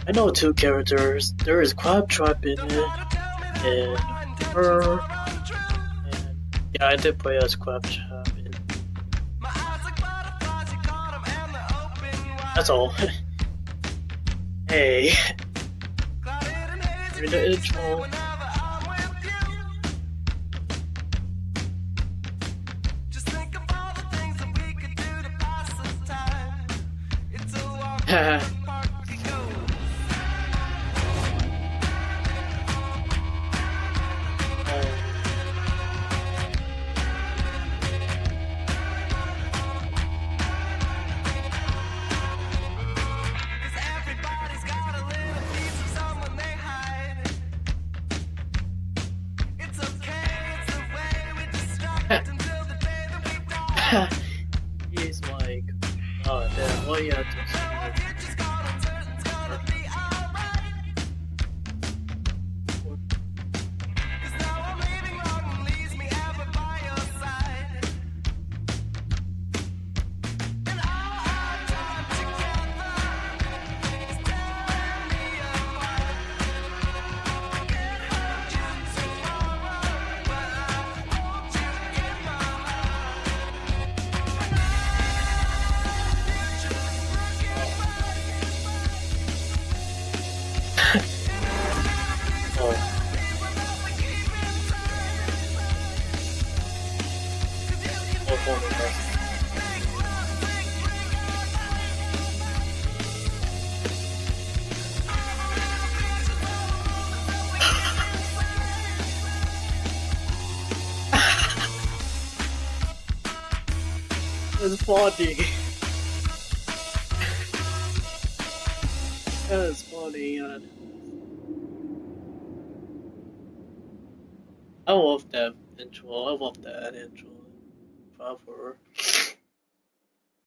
I know two characters. There is Claptrap in it, and her, and yeah, I did play as Claptrap. And that's all. Hey, you're the intro. Haha. He's like, oh damn, what you have to say? It's funny. That's funny. I love that intro. I love that intro. Proper.